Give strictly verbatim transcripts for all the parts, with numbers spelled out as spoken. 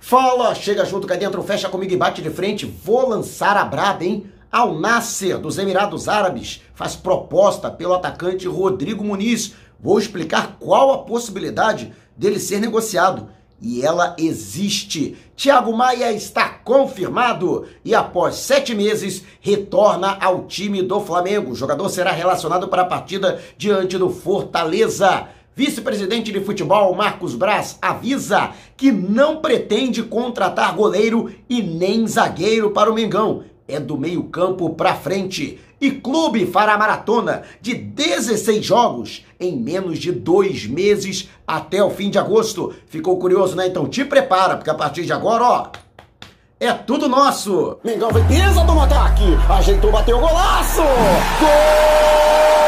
Fala, chega junto cá dentro, fecha comigo e bate de frente. Vou lançar a braba, hein? Al Nassr, dos Emirados Árabes, faz proposta pelo atacante Rodrigo Muniz. Vou explicar qual a possibilidade dele ser negociado. E ela existe. Thiago Maia está confirmado e após sete meses retorna ao time do Flamengo. O jogador será relacionado para a partida diante do Fortaleza. Vice-presidente de futebol Marcos Braz avisa que não pretende contratar goleiro e nem zagueiro para o Mengão. É do meio-campo para frente. E clube fará maratona de dezesseis jogos em menos de dois meses até o fim de agosto. Ficou curioso, né? Então te prepara, porque a partir de agora, ó, é tudo nosso. Mengão vem, pisa do ataque, ajeitou, bateu o golaço. Gol!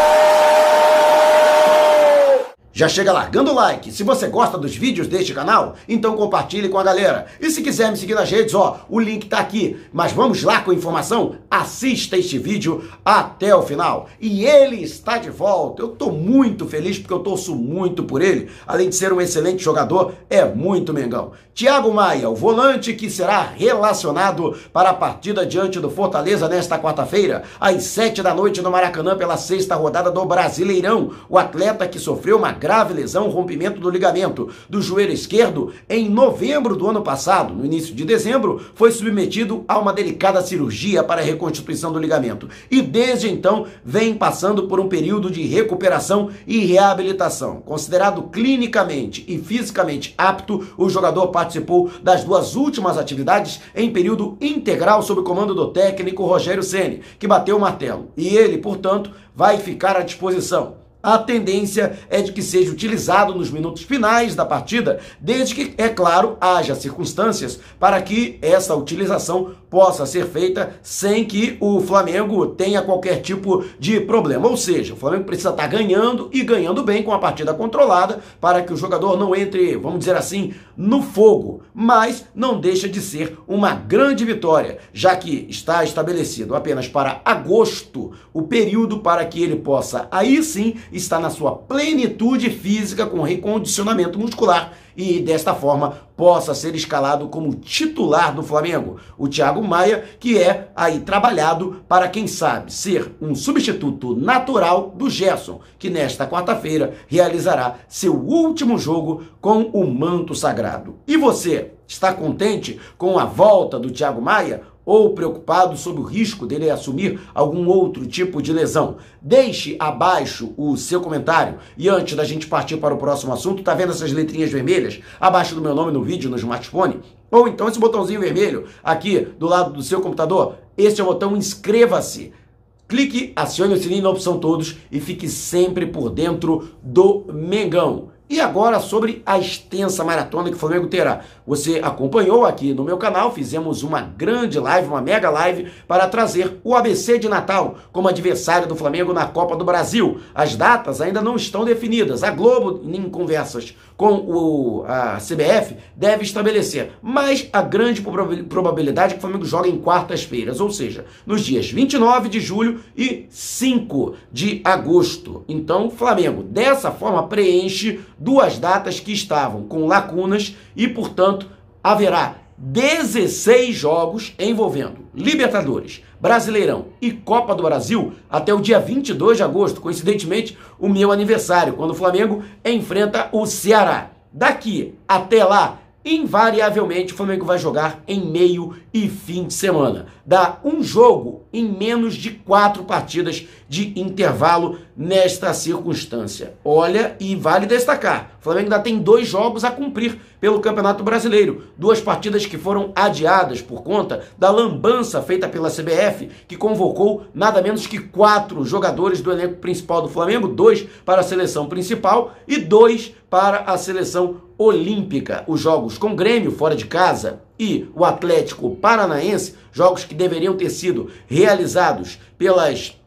Já chega largando o like. Se você gosta dos vídeos deste canal, então compartilhe com a galera. E se quiser me seguir nas redes, ó, o link tá aqui. Mas vamos lá com a informação? Assista este vídeo até o final. E ele está de volta. Eu tô muito feliz porque eu torço muito por ele. Além de ser um excelente jogador, é muito Mengão. Thiago Maia, o volante que será relacionado para a partida diante do Fortaleza nesta quarta-feira, às sete da noite no Maracanã pela sexta rodada do Brasileirão. O atleta que sofreu uma grave lesão, rompimento do ligamento do joelho esquerdo em novembro do ano passado. No início de dezembro, foi submetido a uma delicada cirurgia para a reconstituição do ligamento. E desde então, vem passando por um período de recuperação e reabilitação. Considerado clinicamente e fisicamente apto, o jogador participou das duas últimas atividades em período integral sob o comando do técnico Rogério Ceni, que bateu o martelo. E ele, portanto, vai ficar à disposição. A tendência é de que seja utilizado nos minutos finais da partida, desde que, é claro, haja circunstâncias para que essa utilização possa ser feita sem que o Flamengo tenha qualquer tipo de problema. Ou seja, o Flamengo precisa estar ganhando e ganhando bem com a partida controlada para que o jogador não entre, vamos dizer assim, no fogo. Mas não deixa de ser uma grande vitória, já que está estabelecido apenas para agosto o período para que ele possa, aí sim, está na sua plenitude física com recondicionamento muscular e desta forma possa ser escalado como titular do Flamengo. O Thiago Maia, que é aí trabalhado para, quem sabe, ser um substituto natural do Gerson, que nesta quarta-feira realizará seu último jogo com o manto sagrado. E você, está contente com a volta do Thiago Maia? Ou preocupado sobre o risco dele assumir algum outro tipo de lesão? Deixe abaixo o seu comentário. E antes da gente partir para o próximo assunto, tá vendo essas letrinhas vermelhas abaixo do meu nome no vídeo, no smartphone? Ou então esse botãozinho vermelho aqui do lado do seu computador? Esse é o botão inscreva-se. Clique, acione o sininho na opção todos e fique sempre por dentro do Mengão. E agora sobre a extensa maratona que o Flamengo terá. Você acompanhou aqui no meu canal, fizemos uma grande live, uma mega live, para trazer o A B C de Natal como adversário do Flamengo na Copa do Brasil. As datas ainda não estão definidas. A Globo, em conversas com o, a C B F, deve estabelecer. Mas a grande probabilidade é que o Flamengo joga em quartas-feiras, ou seja, nos dias vinte e nove de julho e cinco de agosto. Então, o Flamengo, dessa forma, preenche duas datas que estavam com lacunas e, portanto, haverá dezesseis jogos envolvendo Libertadores, Brasileirão e Copa do Brasil até o dia vinte e dois de agosto, coincidentemente o meu aniversário, quando o Flamengo enfrenta o Ceará. Daqui até lá, invariavelmente o Flamengo vai jogar em meio e fim de semana. Dá um jogo em menos de quatro partidas de intervalo nesta circunstância. Olha, e vale destacar, o Flamengo ainda tem dois jogos a cumprir pelo Campeonato Brasileiro. Duas partidas que foram adiadas por conta da lambança feita pela C B F, que convocou nada menos que quatro jogadores do elenco principal do Flamengo, dois para a seleção principal e dois para a seleção olímpica. Os jogos com Grêmio fora de casa e o Atlético Paranaense, jogos que deveriam ter sido realizados pelas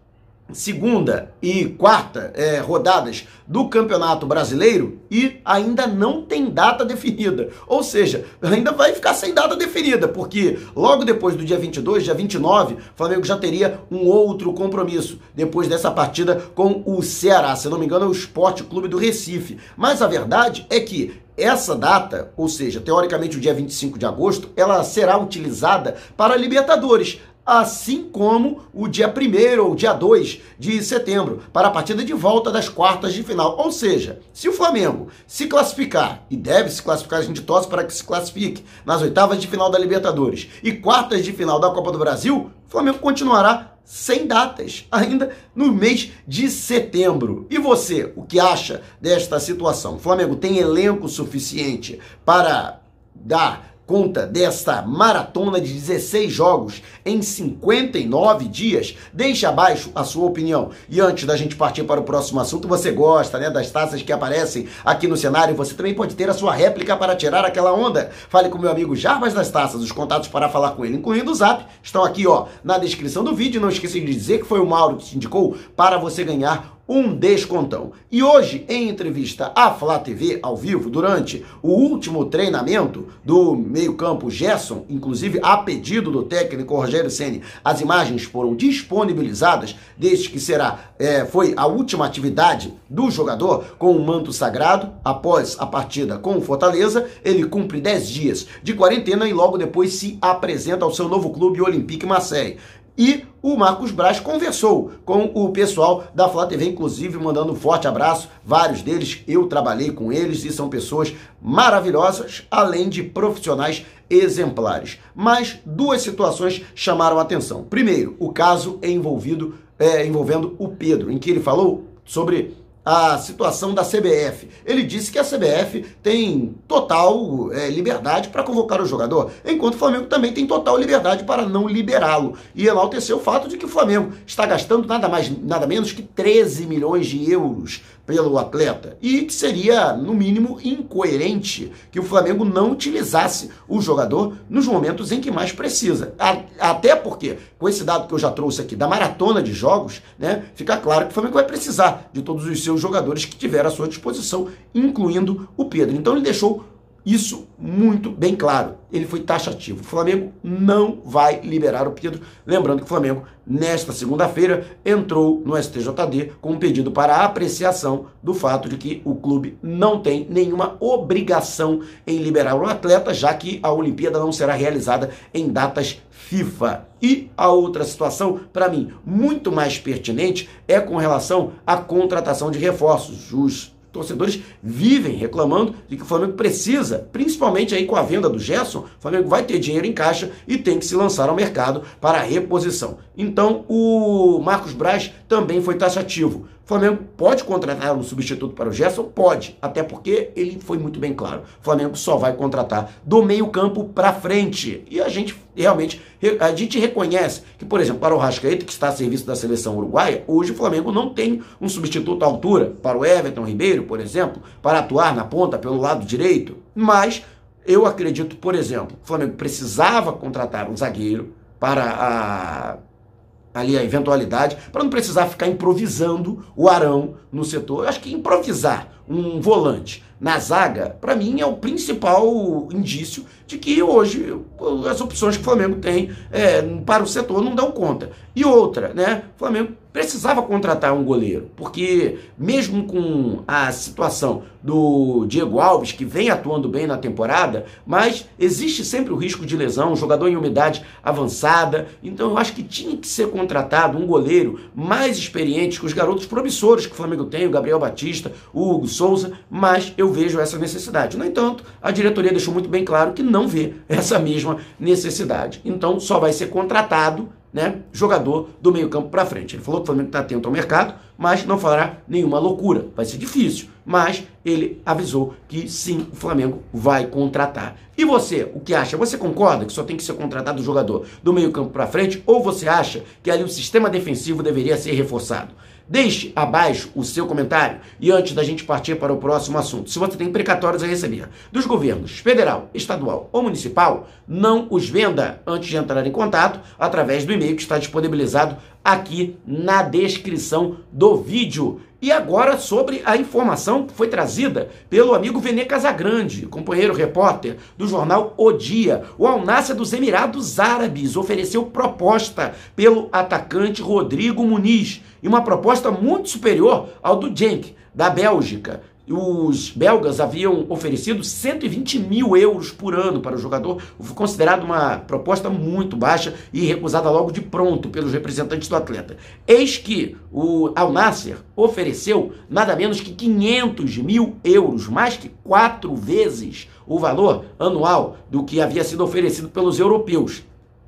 segunda e quarta é, rodadas do Campeonato Brasileiro e ainda não tem data definida. Ou seja, ainda vai ficar sem data definida, porque logo depois do dia vinte e dois, dia vinte e nove, o Flamengo já teria um outro compromisso, depois dessa partida com o Ceará. Se não me engano, é o Sport Clube do Recife. Mas a verdade é que essa data, ou seja, teoricamente o dia vinte e cinco de agosto, ela será utilizada para a Libertadores, assim como o dia primeiro ou dia dois de setembro, para a partida de volta das quartas de final. Ou seja, se o Flamengo se classificar, e deve se classificar, a gente torce para que se classifique nas oitavas de final da Libertadores e quartas de final da Copa do Brasil, o Flamengo continuará sem datas, ainda no mês de setembro. E você, o que acha desta situação? O Flamengo tem elenco suficiente para dar conta desta maratona de dezesseis jogos em cinquenta e nove dias? Deixa abaixo a sua opinião. E antes da gente partir para o próximo assunto, você gosta, né, das taças que aparecem aqui no cenário? Você também pode ter a sua réplica para tirar aquela onda. Fale com meu amigo Jarbas das Taças. Os contatos para falar com ele, incluindo o Zap, estão aqui, ó, na descrição do vídeo. Não esqueça de dizer que foi o Mauro que te indicou para você ganhar um descontão. E hoje, em entrevista à Flá T V, ao vivo, durante o último treinamento do meio-campo Gerson, inclusive a pedido do técnico Rogério Ceni, as imagens foram disponibilizadas, desde que será, é, foi a última atividade do jogador com o manto sagrado, após a partida com o Fortaleza. Ele cumpre dez dias de quarentena e logo depois se apresenta ao seu novo clube, Olympique Marseille. E o Marcos Braz conversou com o pessoal da Flá T V, inclusive mandando um forte abraço. Vários deles, eu trabalhei com eles e são pessoas maravilhosas, além de profissionais exemplares. Mas duas situações chamaram a atenção. Primeiro, o caso envolvido, é, envolvendo o Pedro, em que ele falou sobre a situação da C B F. Ele disse que a C B F tem total é, liberdade para convocar o jogador, enquanto o Flamengo também tem total liberdade para não liberá-lo. E enalteceu o fato de que o Flamengo está gastando nada mais, nada menos que treze milhões de euros pelo atleta, e que seria, no mínimo, incoerente que o Flamengo não utilizasse o jogador nos momentos em que mais precisa. Até porque, com esse dado que eu já trouxe aqui da maratona de jogos, né, fica claro que o Flamengo vai precisar de todos os seus jogadores que tiveram à sua disposição, incluindo o Pedro. Então ele deixou isso muito bem claro. Ele foi taxativo. O Flamengo não vai liberar o Pedro. Lembrando que o Flamengo, nesta segunda-feira, entrou no S T J D com um pedido para apreciação do fato de que o clube não tem nenhuma obrigação em liberar o atleta, já que a Olimpíada não será realizada em datas FIFA. E a outra situação, para mim, muito mais pertinente, é com relação à contratação de reforços. Os torcedores vivem reclamando de que o Flamengo precisa, principalmente aí com a venda do Gerson, o Flamengo vai ter dinheiro em caixa e tem que se lançar ao mercado para a reposição. Então o Marcos Braz também foi taxativo. O Flamengo pode contratar um substituto para o Gerson? Pode, até porque ele foi muito bem claro. O Flamengo só vai contratar do meio campo para frente. E a gente realmente, a gente reconhece que, por exemplo, para o Rascaeta, que está a serviço da seleção uruguaia, hoje o Flamengo não tem um substituto à altura para o Everton Ribeiro, por exemplo, para atuar na ponta pelo lado direito. Mas eu acredito, por exemplo, o Flamengo precisava contratar um zagueiro para a... ali a eventualidade, para não precisar ficar improvisando o Arão no setor. Eu acho que improvisar um volante na zaga, para mim, é o principal indício de que hoje as opções que o Flamengo tem é, para o setor não dão conta. E outra, né? O Flamengo precisava contratar um goleiro, porque mesmo com a situação do Diego Alves, que vem atuando bem na temporada, mas existe sempre o risco de lesão, um jogador em umidade avançada. Então eu acho que tinha que ser contratado um goleiro mais experiente que os garotos promissores que o Flamengo tem, o Gabriel Batista, o Hugo Souza, mas eu vejo essa necessidade. No entanto, a diretoria deixou muito bem claro que não vê essa mesma necessidade. Então só vai ser contratado, né, jogador do meio campo para frente. Ele falou que o Flamengo está atento ao mercado, mas não fará nenhuma loucura. Vai ser difícil, mas ele avisou que sim, o Flamengo vai contratar. E você, o que acha? Você concorda que só tem que ser contratado o jogador do meio campo para frente, ou você acha que ali o sistema defensivo deveria ser reforçado? Deixe abaixo o seu comentário e antes da gente partir para o próximo assunto, se você tem precatórios a receber dos governos federal, estadual ou municipal, não os venda antes de entrar em contato através do e-mail que está disponibilizado aqui na descrição do vídeo. E agora sobre a informação que foi trazida pelo amigo Vene Casagrande, companheiro repórter do jornal O Dia. O Al Nassr dos Emirados Árabes ofereceu proposta pelo atacante Rodrigo Muniz, e uma proposta muito superior ao do Genk, da Bélgica. Os belgas haviam oferecido cento e vinte mil euros por ano para o jogador, considerado uma proposta muito baixa e recusada logo de pronto pelos representantes do atleta. Eis que o Al Nassr ofereceu nada menos que quinhentos mil euros, mais que quatro vezes o valor anual do que havia sido oferecido pelos europeus.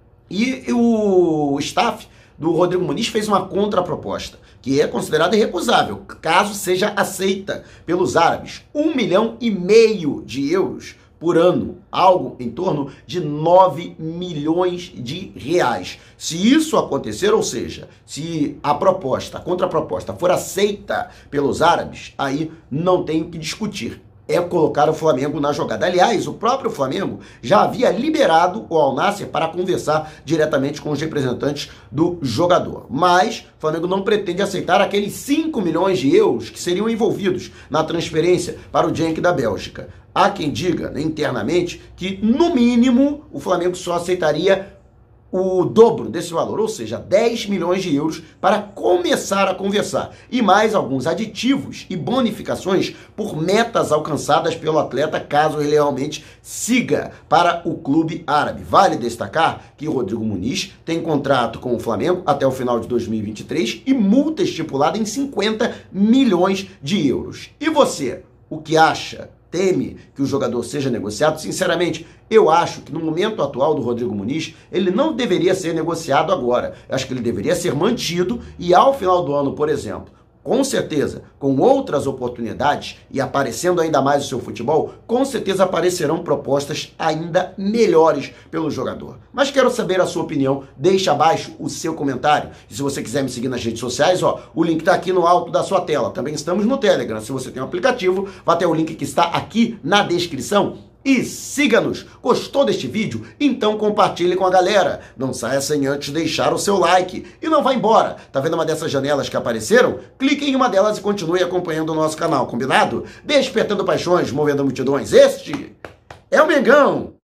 E o staff do Rodrigo Muniz fez uma contraproposta, que é considerada irrecusável, caso seja aceita pelos árabes. Um milhão e meio de euros por ano, algo em torno de nove milhões de reais. Se isso acontecer, ou seja, se a proposta, a contraproposta for aceita pelos árabes, aí não tem o que discutir. É colocar o Flamengo na jogada. Aliás, o próprio Flamengo já havia liberado o Al Nassr para conversar diretamente com os representantes do jogador. Mas o Flamengo não pretende aceitar aqueles cinco milhões de euros que seriam envolvidos na transferência para o Genk da Bélgica. Há quem diga, né, internamente, que no mínimo o Flamengo só aceitaria o dobro desse valor, ou seja, dez milhões de euros para começar a conversar, e mais alguns aditivos e bonificações por metas alcançadas pelo atleta caso ele realmente siga para o clube árabe. Vale destacar que o Rodrigo Muniz tem contrato com o Flamengo até o final de dois mil e vinte e três e multa estipulada em cinquenta milhões de euros. E você, o que acha? Teme que o jogador seja negociado? Sinceramente, eu acho que no momento atual do Rodrigo Muniz, ele não deveria ser negociado agora. Eu acho que ele deveria ser mantido e ao final do ano, por exemplo, com certeza, com outras oportunidades e aparecendo ainda mais o seu futebol, com certeza aparecerão propostas ainda melhores pelo jogador. Mas quero saber a sua opinião, deixe abaixo o seu comentário. E se você quiser me seguir nas redes sociais, ó, o link está aqui no alto da sua tela. Também estamos no Telegram. Se você tem um aplicativo, vai ter o link que está aqui na descrição. E siga-nos! Gostou deste vídeo? Então compartilhe com a galera. Não saia sem antes deixar o seu like. E não vá embora. Tá vendo uma dessas janelas que apareceram? Clique em uma delas e continue acompanhando o nosso canal, combinado? Despertando paixões, movendo multidões. Este é o Mengão!